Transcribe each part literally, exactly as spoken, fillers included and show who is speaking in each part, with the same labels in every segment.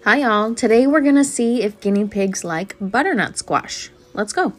Speaker 1: Hi y'all, today we're gonna see if guinea pigs like butternut squash. Let's go.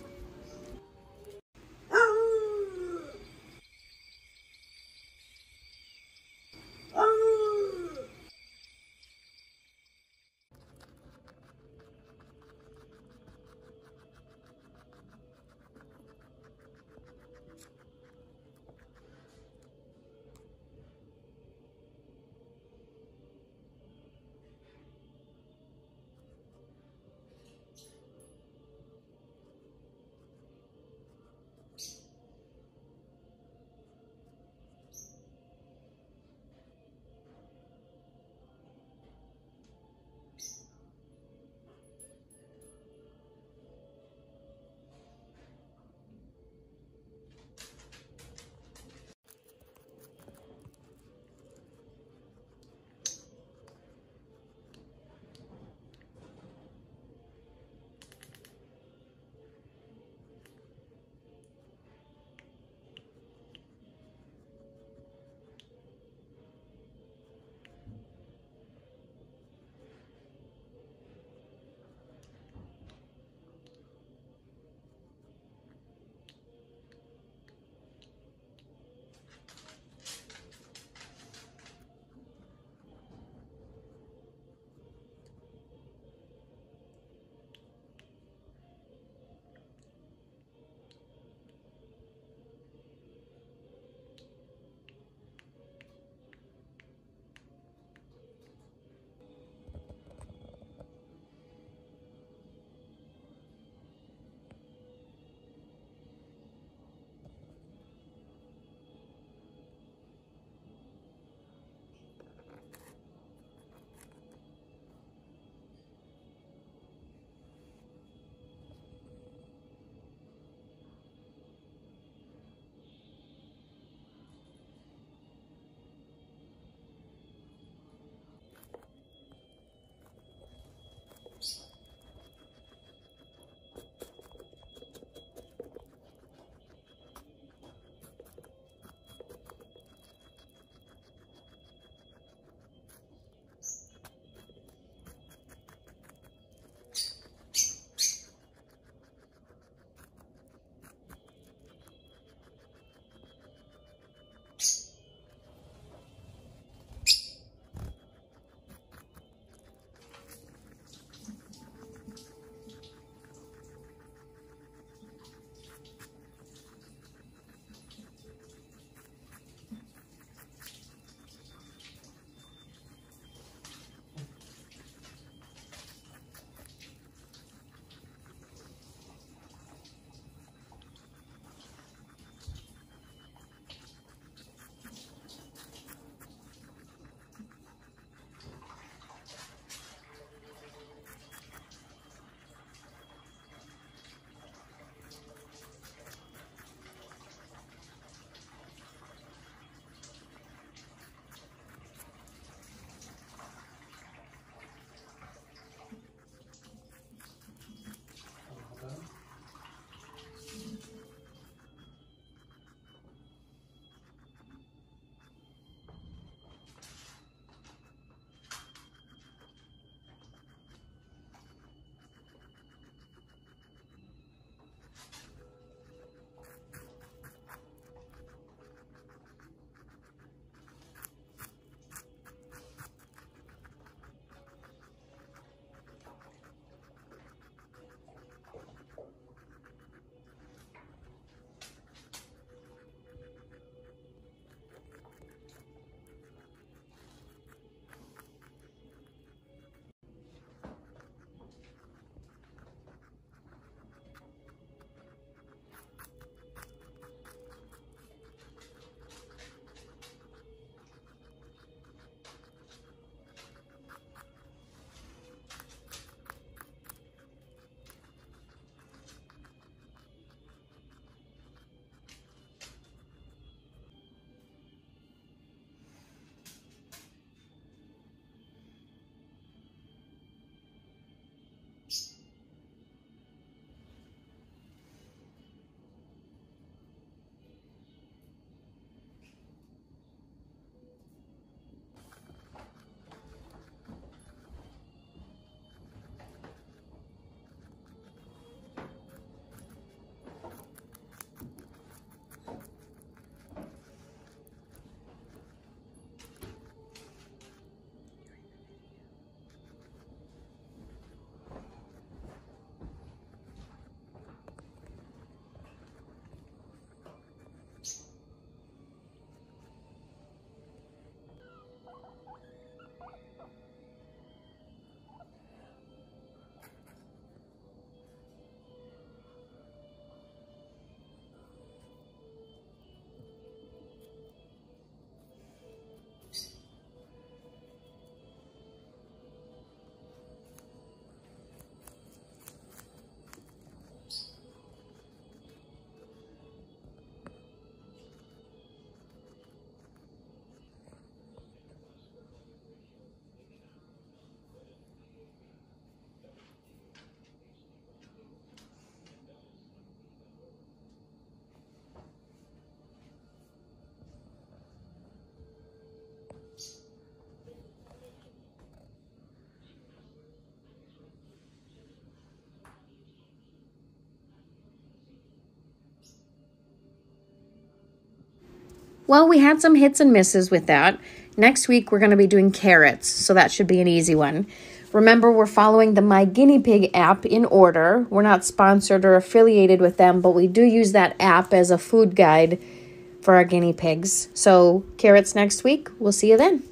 Speaker 1: Well, we had some hits and misses with that. Next week, we're going to be doing carrots, so that should be an easy one. Remember, we're following the My Guinea Pig app in order. We're not sponsored or affiliated with them, but we do use that app as a food guide for our guinea pigs. So, carrots next week. We'll see you then.